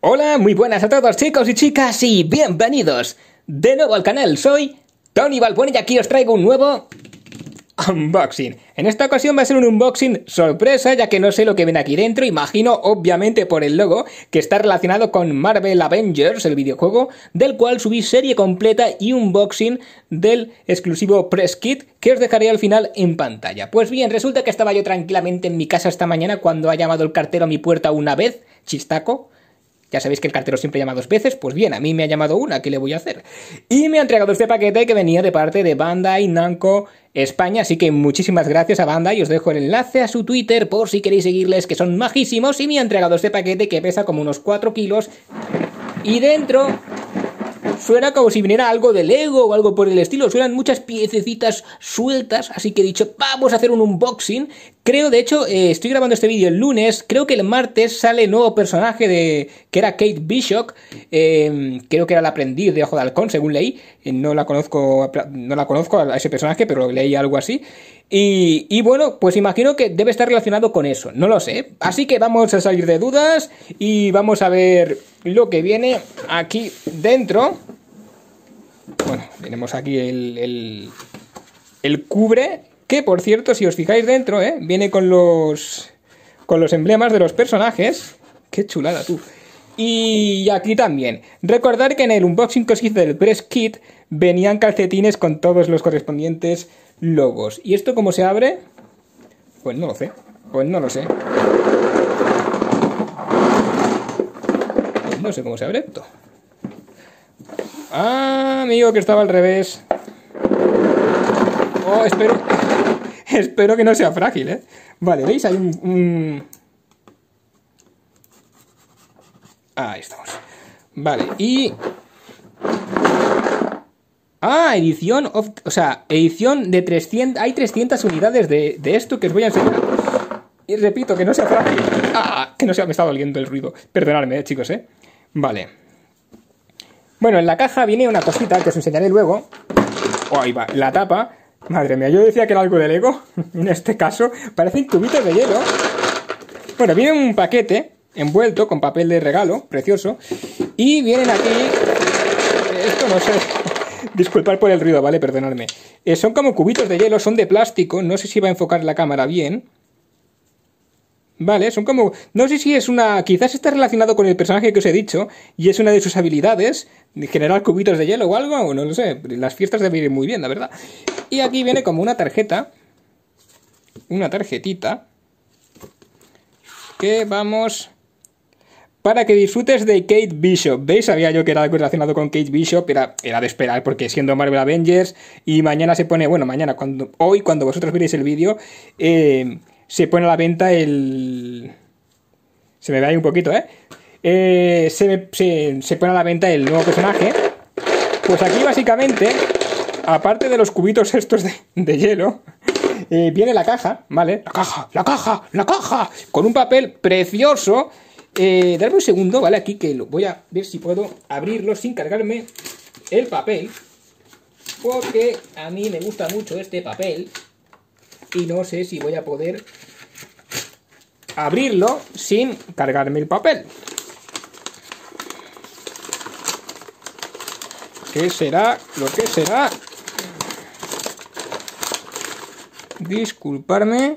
Hola, muy buenas a todos chicos y chicas y bienvenidos de nuevo al canal. Soy Tony Balbuena y aquí os traigo un nuevo unboxing. En esta ocasión va a ser un unboxing sorpresa, ya que no sé lo que viene aquí dentro. Imagino, obviamente por el logo, que está relacionado con Marvel Avengers, el videojuego, del cual subí serie completa y unboxing del exclusivo Press Kit, que os dejaré al final en pantalla. Pues bien, resulta que estaba yo tranquilamente en mi casa esta mañana cuando ha llamado el cartero a mi puerta una vez, chistaco. Ya sabéis que el cartero siempre llama dos veces, pues bien, a mí me ha llamado una, ¿qué le voy a hacer? Y me ha entregado este paquete que venía de parte de Bandai Namco España, así que muchísimas gracias a Bandai, os dejo el enlace a su Twitter por si queréis seguirles, que son majísimos, y me ha entregado este paquete que pesa como unos 4 kilos, y dentro suena como si viniera algo de Lego o algo por el estilo, suenan muchas piececitas sueltas, así que he dicho, vamos a hacer un unboxing. Creo, de hecho, estoy grabando este vídeo el lunes, creo que el martes sale nuevo personaje que era Kate Bishop, creo que era el aprendiz de Ojo de Halcón, según leí, no la conozco a ese personaje, pero leí algo así. Y bueno, pues imagino que debe estar relacionado con eso, no lo sé. Así que vamos a salir de dudas y vamos a ver lo que viene aquí dentro. Bueno, tenemos aquí el cubre, que por cierto, si os fijáis dentro, viene con los emblemas de los personajes. Qué chulada, tú. Y aquí también. Recordar que en el unboxing que os hice del Press Kit venían calcetines con todos los correspondientes logos. ¿Y esto cómo se abre? Pues no lo sé. Pues no lo sé. Pues no sé cómo se abre esto. Ah, amigo, que estaba al revés. Oh, espero que no sea frágil, ¿eh? Vale, ¿veis? Hay un... Ahí estamos. Vale, y... Ah, edición de 300... Hay 300 unidades de esto que os voy a enseñar. Y repito, que no sea frágil. Ah, que no sea... Me está doliendo el ruido. Perdonadme, chicos, ¿eh? Vale. Bueno, en la caja viene una cosita que os enseñaré luego. Oh, ahí va, la tapa. Madre mía, yo decía que era algo de Lego. En este caso, parecen cubitos de hielo. Bueno, viene un paquete envuelto con papel de regalo, precioso. Y vienen aquí... Esto no sé... Disculpad por el ruido, ¿vale? Perdonadme. Son como cubitos de hielo, son de plástico. No sé si va a enfocar la cámara bien. Vale, son como... No sé si es una... Quizás está relacionado con el personaje que os he dicho y es una de sus habilidades, de generar cubitos de hielo o algo, o no lo sé. Las fiestas deben ir muy bien, la verdad. Y aquí viene como una tarjeta. Una tarjetita. Que vamos... Para que disfrutes de Kate Bishop. ¿Veis? Sabía yo que era algo relacionado con Kate Bishop. Era de esperar, porque siendo Marvel Avengers. Y mañana se pone... Bueno, mañana, hoy, cuando vosotros veréis el vídeo... se pone a la venta el... Se me ve ahí un poquito, se pone a la venta el nuevo personaje. Pues aquí básicamente, aparte de los cubitos estos de hielo, viene la caja, ¿vale? La caja, con un papel precioso. Darme un segundo, ¿vale? Aquí que lo voy a ver si puedo abrirlo sin cargarme el papel. Porque a mí me gusta mucho este papel. Y no sé si voy a poder abrirlo sin cargarme el papel. ¿Qué será lo que será? Disculparme.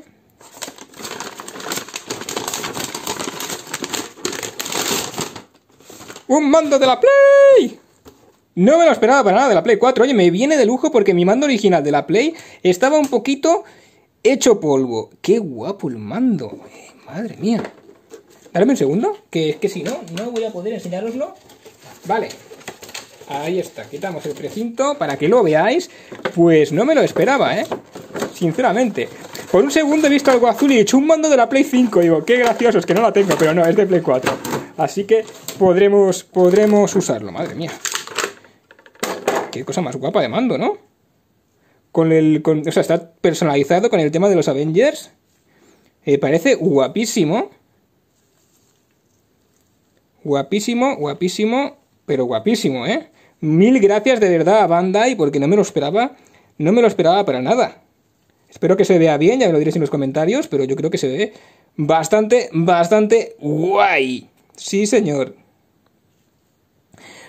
¡Un mando de la Play! No me lo esperaba para nada de la Play 4. Oye, me viene de lujo porque mi mando original de la Play estaba un poquito... hecho polvo. Qué guapo el mando. Madre mía. Dame un segundo, que es que si no, no voy a poder enseñároslo. Vale. Ahí está. Quitamos el precinto para que lo veáis. Pues no me lo esperaba, sinceramente. Por un segundo he visto algo azul y he hecho un mando de la Play 5. Digo, qué gracioso, es que no la tengo, pero no, es de Play 4. Así que podremos usarlo. Madre mía. Qué cosa más guapa de mando, ¿no? O sea, está personalizado con el tema de los Avengers. Parece guapísimo. Guapísimo, pero guapísimo, Mil gracias de verdad a Bandai, porque no me lo esperaba para nada. Espero que se vea bien, ya me lo diréis en los comentarios, pero yo creo que se ve bastante guay. Sí, señor.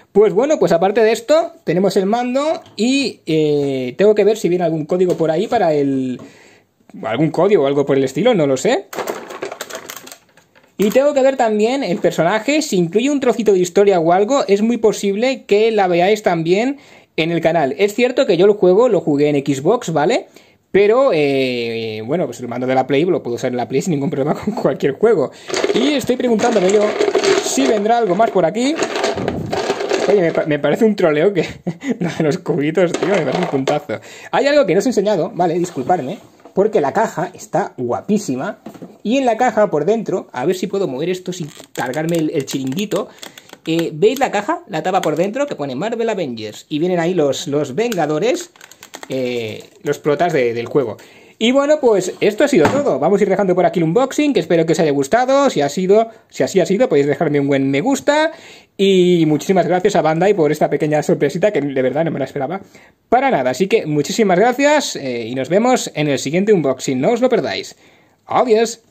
Pues bueno, pues aparte de esto, tenemos el mando y tengo que ver si viene algún código por ahí para el... algún código o algo por el estilo, no lo sé. Y tengo que ver también el personaje, si incluye un trocito de historia o algo, es muy posible que la veáis también en el canal. Es cierto que yo el juego lo jugué en Xbox, ¿vale? Pero, bueno, pues el mando de la Play lo puedo usar en la Play sin ningún problema con cualquier juego. Y estoy preguntándome yo si vendrá algo más por aquí. Oye, me parece un troleo que... lo de los cubitos, tío, me parece un puntazo. Hay algo que no os he enseñado, ¿vale? Disculpadme, porque la caja está guapísima. Y en la caja, por dentro, a ver si puedo mover esto sin cargarme el chiringuito. ¿Veis la caja? La tapa por dentro que pone Marvel Avengers. Y vienen ahí los Vengadores, los protas del juego. Y bueno, pues esto ha sido todo. Vamos a ir dejando por aquí el unboxing, que espero que os haya gustado. Si así ha sido, podéis dejarme un buen me gusta. Y muchísimas gracias a Bandai por esta pequeña sorpresita, que de verdad no me la esperaba para nada. Así que muchísimas gracias y nos vemos en el siguiente unboxing. No os lo perdáis. Adiós.